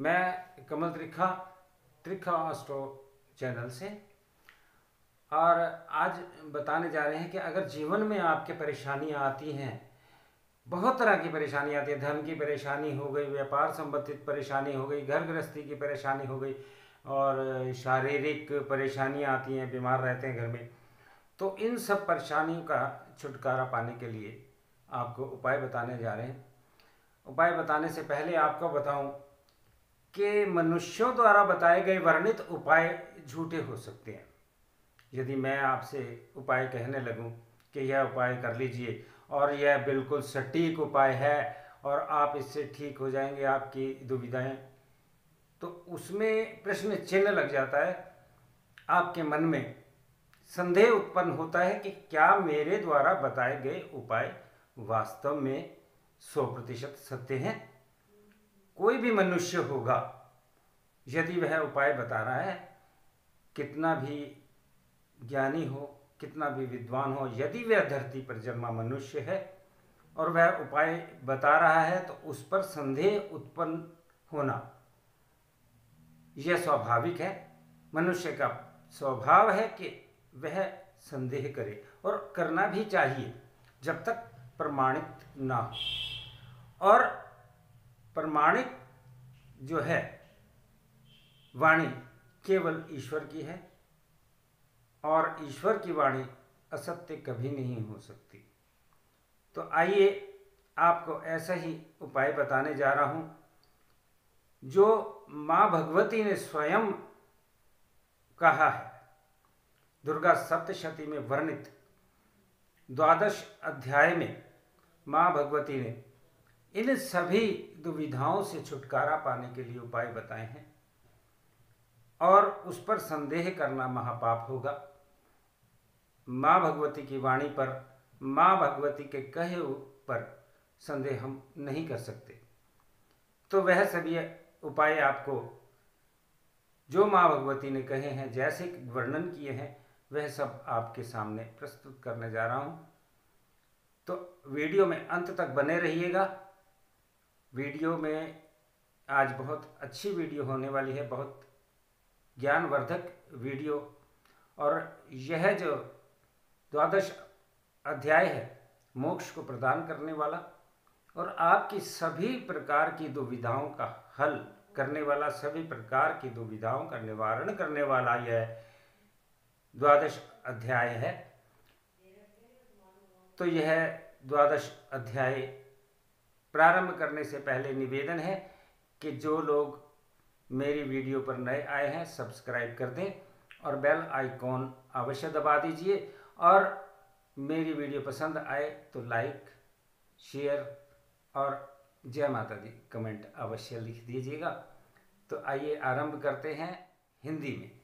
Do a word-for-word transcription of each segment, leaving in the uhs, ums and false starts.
मैं Kamal Trikha Trikha astro channel से, और आज बताने जा रहे हैं कि अगर जीवन में आपके परेशानियां आती हैं, बहुत तरह की परेशानी आती है, धन की परेशानी हो गई, व्यापार संबंधित परेशानी हो गई, घर गृहस्थी की परेशानी हो गई, और शारीरिक परेशानियां आती हैं, बीमार रहते हैं घर में, तो इन सब परेशानियों का छुटकारा पाने के लिए आपको उपाय बताने जा रहे हैं। उपाय बताने से पहले आपको बताऊं कि मनुष्यों द्वारा बताए गए वर्णित उपाय झूठे हो सकते हैं। यदि मैं आपसे उपाय कहने लगूं कि यह उपाय कर लीजिए और यह बिल्कुल सटीक उपाय है और आप इससे ठीक हो जाएंगे आपकी दुविधाएं, तो उसमें प्रश्न चिन्ह लग जाता है। आपके मन में संदेह उत्पन्न होता है कि क्या मेरे द्वारा बताए गए उपाय वास्तव में सौ प्रतिशत सत्य हैं। कोई भी मनुष्य होगा, यदि वह उपाय बता रहा है, कितना भी ज्ञानी हो, कितना भी विद्वान हो, यदि वह धरती पर जन्मा मनुष्य है और वह उपाय बता रहा है, तो उस पर संदेह उत्पन्न होना यह स्वाभाविक है। मनुष्य का स्वभाव है कि वह संदेह करे, और करना भी चाहिए जब तक प्रमाणित ना हो। और प्रमाणित जो है वाणी केवल ईश्वर की है, और ईश्वर की वाणी असत्य कभी नहीं हो सकती। तो आइए आपको ऐसा ही उपाय बताने जा रहा हूं जो मां भगवती ने स्वयं कहा है। दुर्गा सप्तशती में वर्णित द्वादश अध्याय में मां भगवती ने इन सभी दुविधाओं से छुटकारा पाने के लिए उपाय बताए हैं, और उस पर संदेह करना महापाप होगा। मां भगवती की वाणी पर, मां भगवती के कहे पर संदेह हम नहीं कर सकते। तो वह सभी उपाय आपको जो मां भगवती ने कहे हैं, जैसे वर्णन किए हैं, वह सब आपके सामने प्रस्तुत करने जा रहा हूं। तो वीडियो में अंत तक बने रहिएगा। वीडियो में आज बहुत अच्छी वीडियो होने वाली है, बहुत ज्ञानवर्धक वीडियो। और यह जो द्वादश अध्याय है, मोक्ष को प्रदान करने वाला और आपकी सभी प्रकार की दुविधाओं का हल करने वाला, सभी प्रकार की दुविधाओं का निवारण करने वाला यह द्वादश अध्याय है। तो यह द्वादश अध्याय प्रारंभ करने से पहले निवेदन है कि जो लोग मेरी वीडियो पर नए आए हैं, सब्सक्राइब कर दें और बेल आइकॉन अवश्य दबा दीजिए, और मेरी वीडियो पसंद आए तो लाइक, शेयर और जय माता दी कमेंट अवश्य लिख दीजिएगा। तो आइए आरंभ करते हैं हिंदी में।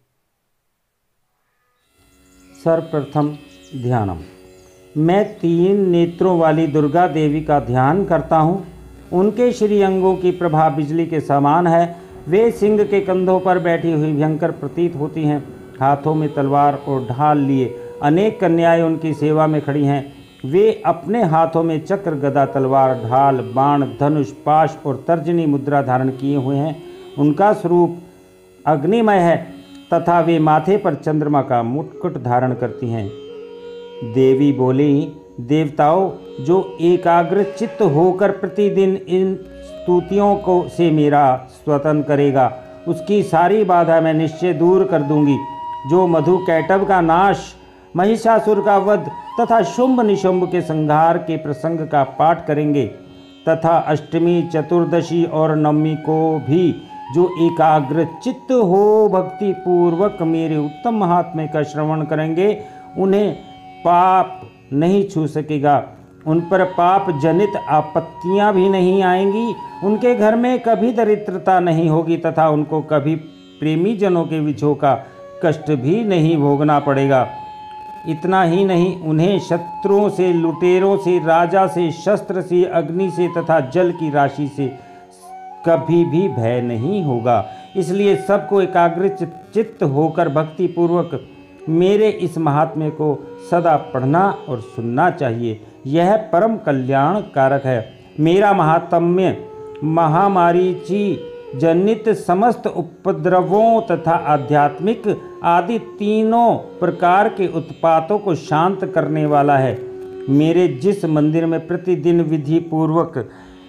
सर्वप्रथम ध्यानम। मैं तीन नेत्रों वाली दुर्गा देवी का ध्यान करता हूँ। उनके श्री अंगों की प्रभा बिजली के समान है। वे सिंह के कंधों पर बैठी हुई भयंकर प्रतीत होती हैं। हाथों में तलवार और ढाल लिए अनेक कन्याएं उनकी सेवा में खड़ी हैं। वे अपने हाथों में चक्र, गदा, तलवार, ढाल, बाण, धनुष, पाश और तर्जनी मुद्रा धारण किए हुए हैं। उनका स्वरूप अग्निमय है तथा वे माथे पर चंद्रमा का मुकुट धारण करती हैं। देवी बोली, देवताओं, जो एकाग्र चित्त होकर प्रतिदिन इन स्तुतियों को से मेरा स्तुति करेगा, उसकी सारी बाधा मैं निश्चय दूर कर दूंगी। जो मधु कैटव का नाश, महिषासुर का वध तथा शुंभ निशुंभ के संहार के प्रसंग का पाठ करेंगे, तथा अष्टमी, चतुर्दशी और नवमी को भी जो एकाग्र चित्त हो भक्ति पूर्वक मेरे उत्तम महात्म्य का श्रवण करेंगे, उन्हें पाप नहीं छू सकेगा। उन पर पाप जनित आपत्तियां भी नहीं आएंगी। उनके घर में कभी दरिद्रता नहीं होगी तथा उनको कभी प्रेमी जनों के विछोह का कष्ट भी नहीं भोगना पड़ेगा। इतना ही नहीं, उन्हें शत्रुओं से, लुटेरों से, राजा से, शस्त्र से, अग्नि से तथा जल की राशि से कभी भी भय नहीं होगा। इसलिए सबको एकाग्र चित्त होकर भक्ति पूर्वक मेरे इस महात्म्य को सदा पढ़ना और सुनना चाहिए। यह परम कल्याण कारक है। मेरा महात्म्य महामारीची जनित समस्त उपद्रवों तथा आध्यात्मिक आदि तीनों प्रकार के उत्पातों को शांत करने वाला है। मेरे जिस मंदिर में प्रतिदिन विधि पूर्वक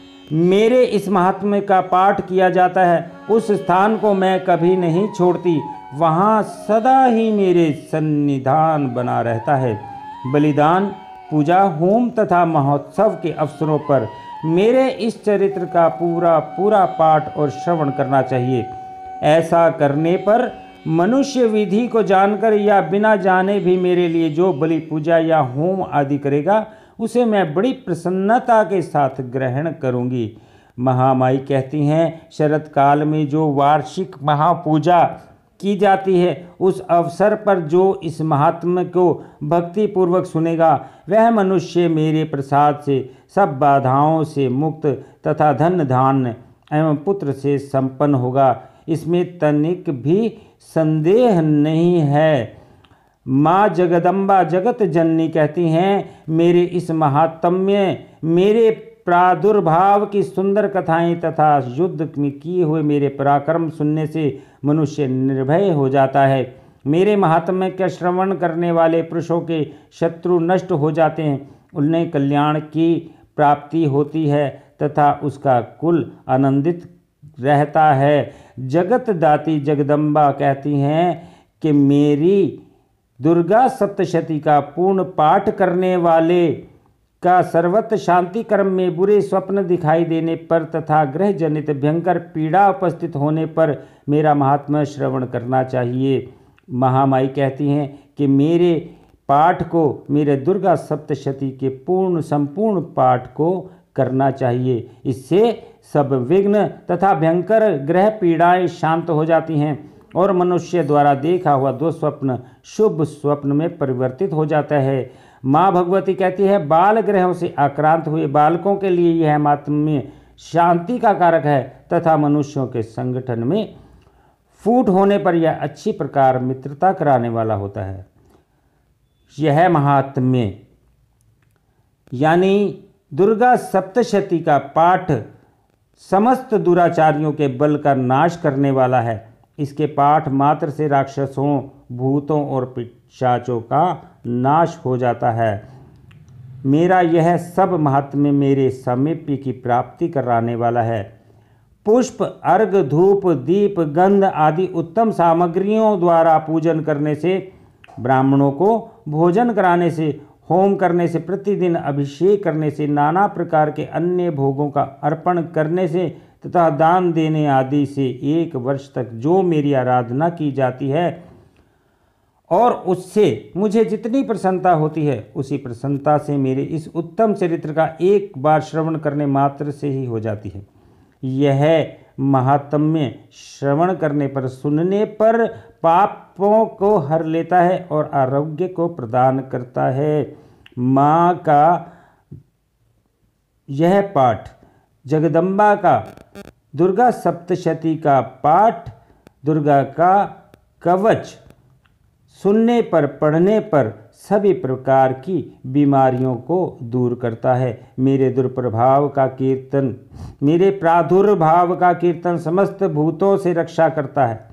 मेरे इस महात्म्य का पाठ किया जाता है, उस स्थान को मैं कभी नहीं छोड़ती। वहाँ सदा ही मेरे सन्निधान बना रहता है। बलिदान, पूजा, होम तथा महोत्सव के अवसरों पर मेरे इस चरित्र का पूरा पूरा पाठ और श्रवण करना चाहिए। ऐसा करने पर मनुष्य विधि को जानकर या बिना जाने भी मेरे लिए जो बलि, पूजा या होम आदि करेगा, उसे मैं बड़ी प्रसन्नता के साथ ग्रहण करूंगी। महामाई कहती हैं, शरद काल में जो वार्षिक महापूजा की जाती है, उस अवसर पर जो इस महात्म्य को भक्ति पूर्वक सुनेगा, वह मनुष्य मेरे प्रसाद से सब बाधाओं से मुक्त तथा धन धान्य एवं पुत्र से संपन्न होगा। इसमें तनिक भी संदेह नहीं है। माँ जगदम्बा जगत जननी कहती हैं, मेरे इस महात्म्य, मेरे प्रादुर्भाव की सुंदर कथाएं तथा युद्ध में किए हुए मेरे पराक्रम सुनने से मनुष्य निर्भय हो जाता है। मेरे महात्म्य का श्रवण करने वाले पुरुषों के शत्रु नष्ट हो जाते हैं, उन्हें कल्याण की प्राप्ति होती है तथा उसका कुल आनंदित रहता है। जगत दाती जगदम्बा कहती हैं कि मेरी दुर्गा सप्तशती का पूर्ण पाठ करने वाले का सर्वत्र शांति कर्म में बुरे स्वप्न दिखाई देने पर तथा ग्रह जनित भयंकर पीड़ा उपस्थित होने पर मेरा महात्म्य श्रवण करना चाहिए। महामाई कहती हैं कि मेरे पाठ को, मेरे दुर्गा सप्तशती के पूर्ण संपूर्ण पाठ को करना चाहिए। इससे सब विघ्न तथा भयंकर ग्रह पीड़ाएं शांत हो जाती हैं और मनुष्य द्वारा देखा हुआ दो स्वप्न शुभ स्वप्न में परिवर्तित हो जाता है। माँ भगवती कहती है, बाल ग्रहों से आक्रांत हुए बालकों के लिए यह महात्म्य शांति का कारक है तथा मनुष्यों के संगठन में फूट होने पर यह अच्छी प्रकार मित्रता कराने वाला होता है। यह महात्म्य यानी दुर्गा सप्तशती का पाठ समस्त दुराचारियों के बल का नाश करने वाला है। इसके पाठ मात्र से राक्षसों, भूतों और पिशाचों का नाश हो जाता है। मेरा यह सब महात्म्य मेरे सामीप्य की प्राप्ति कराने वाला है। पुष्प, अर्घ, धूप, दीप, गंध आदि उत्तम सामग्रियों द्वारा पूजन करने से, ब्राह्मणों को भोजन कराने से, होम करने से, प्रतिदिन अभिषेक करने से, नाना प्रकार के अन्य भोगों का अर्पण करने से तथा दान देने आदि से एक वर्ष तक जो मेरी आराधना की जाती है और उससे मुझे जितनी प्रसन्नता होती है, उसी प्रसन्नता से मेरे इस उत्तम चरित्र का एक बार श्रवण करने मात्र से ही हो जाती है। यह महात्म्य श्रवण करने पर, सुनने पर पापों को हर लेता है और आरोग्य को प्रदान करता है। माँ का यह पाठ, जगदम्बा का दुर्गा सप्तशती का पाठ, दुर्गा का कवच सुनने पर, पढ़ने पर सभी प्रकार की बीमारियों को दूर करता है। मेरे दुर्प्रभाव का कीर्तन, मेरे प्रादुर्भाव का कीर्तन समस्त भूतों से रक्षा करता है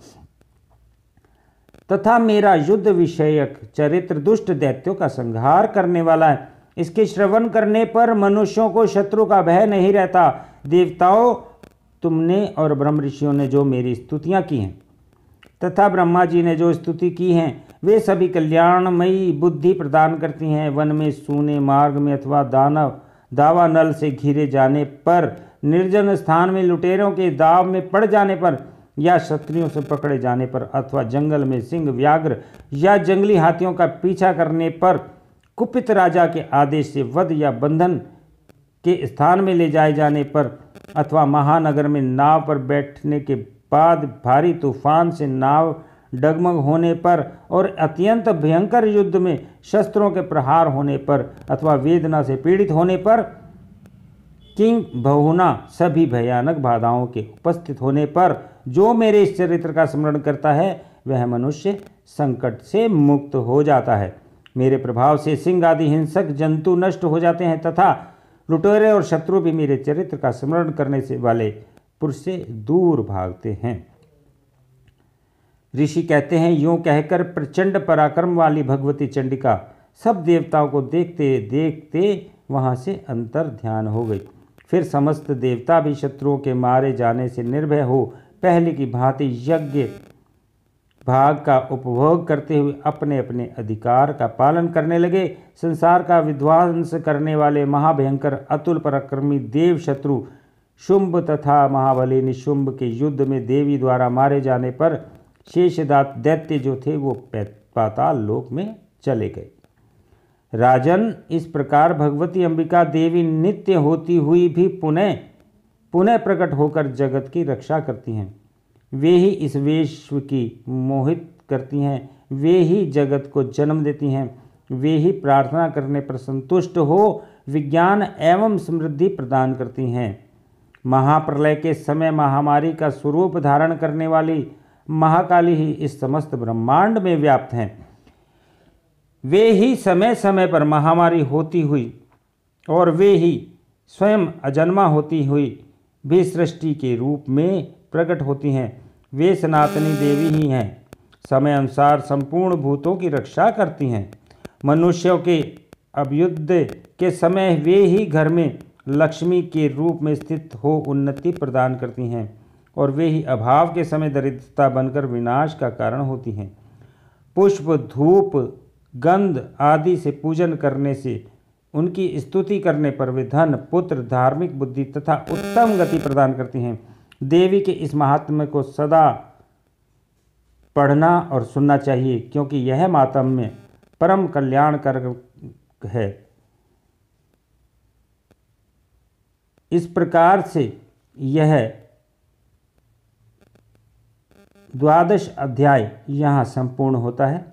तथा मेरा युद्ध विषयक चरित्र दुष्ट दैत्यों का संहार करने वाला है। इसके श्रवण करने पर मनुष्यों को शत्रु का भय नहीं रहता। देवताओं, तुमने और ब्रह्म ऋषियों ने जो मेरी स्तुतियां की हैं तथा ब्रह्मा जी ने जो स्तुति की हैं, वे सभी कल्याणमयी बुद्धि प्रदान करती हैं। वन में, सूने मार्ग में अथवा दानव दावानल से घिरे जाने पर, निर्जन स्थान में लुटेरों के दाव में पड़ जाने पर या क्षत्रियों से पकड़े जाने पर अथवा जंगल में सिंह, व्याघ्र या जंगली हाथियों का पीछा करने पर, कुपित राजा के आदेश से वध या बंधन के स्थान में ले जाए जाने पर अथवा महानगर में नाव पर बैठने के बाद भारी तूफान से नाव डगमग होने पर और अत्यंत भयंकर युद्ध में शस्त्रों के प्रहार होने पर अथवा वेदना से पीड़ित होने पर, किंग बहुना सभी भयानक बाधाओं के उपस्थित होने पर जो मेरे इस चरित्र का स्मरण करता है, वह मनुष्य संकट से मुक्त हो जाता है। मेरे प्रभाव से सिंह आदि हिंसक जंतु नष्ट हो जाते हैं तथा लुटेरे और शत्रु भी मेरे चरित्र का स्मरण करने से वाले पुर से दूर भागते हैं। ऋषि कहते हैं, यूं कहकर प्रचंड पराक्रम वाली भगवती चंडिका सब देवताओं को देखते देखते वहां से अंतर ध्यान हो गई। फिर समस्त देवता भी शत्रुओं के मारे जाने से निर्भय हो पहले की भांति यज्ञ भाग का उपभोग करते हुए अपने अपने अधिकार का पालन करने लगे। संसार का विध्वंस करने वाले महाभयंकर अतुल पराक्रमी देव शत्रु शुंभ तथा महाबली निशुंभ के युद्ध में देवी द्वारा मारे जाने पर शेषदात दैत्य जो थे वो पाताल लोक में चले गए। राजन, इस प्रकार भगवती अंबिका देवी नित्य होती हुई भी पुनः पुनः प्रकट होकर जगत की रक्षा करती हैं। वे ही इस विश्व की मोहित करती हैं, वे ही जगत को जन्म देती हैं, वे ही प्रार्थना करने पर संतुष्ट हो विज्ञान एवं समृद्धि प्रदान करती हैं। महाप्रलय के समय महामारी का स्वरूप धारण करने वाली महाकाली ही इस समस्त ब्रह्मांड में व्याप्त हैं। वे ही समय समय पर महामारी होती हुई और वे ही स्वयं अजन्मा होती हुई भी सृष्टि के रूप में प्रकट होती हैं। वे सनातनी देवी ही हैं, समय अनुसार संपूर्ण भूतों की रक्षा करती हैं। मनुष्यों के अभ्युदय के समय वे ही घर में लक्ष्मी के रूप में स्थित हो उन्नति प्रदान करती हैं और वे ही अभाव के समय दरिद्रता बनकर विनाश का कारण होती हैं। पुष्प, धूप, गंध आदि से पूजन करने से, उनकी स्तुति करने पर वे धन, पुत्र, धार्मिक बुद्धि तथा उत्तम गति प्रदान करती हैं। देवी के इस महात्म्य को सदा पढ़ना और सुनना चाहिए, क्योंकि यह माहात्म्य परम कल्याणकारक है। इस प्रकार से यह द्वादश अध्याय यहाँ संपूर्ण होता है।